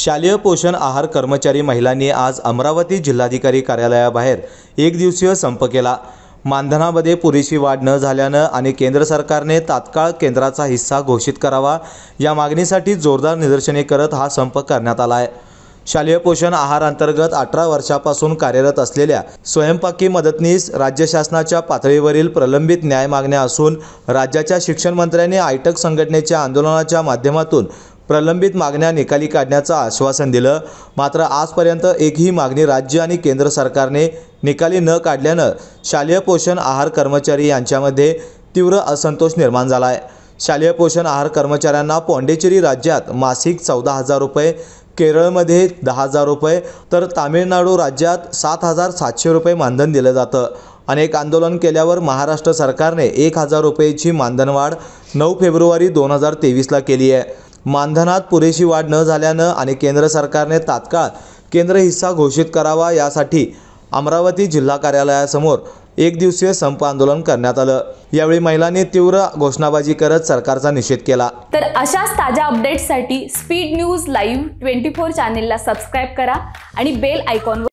शालेय पोषण आहार कर्मचारी महिलांनी आज अमरावती जिल्हाधिकारी कार्यालयाबाहेर एक दिवसीय संप केला। मानधनामध्ये पुरेशी वाढ न झाल्यानं आणि केंद्र सरकारने तात्काळ केंद्राचा हिस्सा घोषित करावा या मागणीसाठी जोरदार निदर्शने करत हा संप करण्यात आला आहे। शालेय पोषण आहार अंतर्गत 18 वर्षापासून कार्यरत असलेल्या स्वयंपाकी मदतनीस राज्य शासनाच्या पातळीवरील प्रलंबित न्याय मागण्या असून राज्याच्या शिक्षण मंत्र्यांनी आयटक संघटनेच्या आंदोलनाच्या माध्यमातून प्रलंबित मागण्या निकाली काढण्याचं आश्वासन दिलं। मात्र आजपर्यंत एकही मागणी राज्य आणि केंद्र सरकारने निकाली न काढल्यानं शालेय पोषण आहार कर्मचारी यांच्यामध्ये तीव्र असंतोष निर्माण झाला आहे। शालेय पोषण आहार कर्मचाऱ्यांना पॉंडिचेरी राज्यात मासिक 14,000 रुपये, केरळमध्ये 10,000 रुपये तर तामिळनाडू राज्यात 7,700 रुपये मानधन दिलं जातं। अनेक आंदोलन केल्यावर महाराष्ट्र सरकारने 1,000 रुपयाची मानधनवाढ 9 फेब्रुवारी 2023ला केली आहे। मानधनात पुरेशी वाढ न झाल्यानं आणि केंद्र सरकारने तात्काळ केंद्र हिस्सा घोषित करावा यासाठी अमरावती जिल्हा कार्यालयासमोर एक दिवसीय संप आंदोलन करण्यात आलं। यावेळी महिलांनी तीव्र घोषणाबाजी करत सरकारचा निषेध केला। तर अशाच ताज्या अपडेट्ससाठी स्पीड न्यूज लाईव्ह 24 चॅनेलला सबस्क्राइब करा आणि बेल आयकॉनवर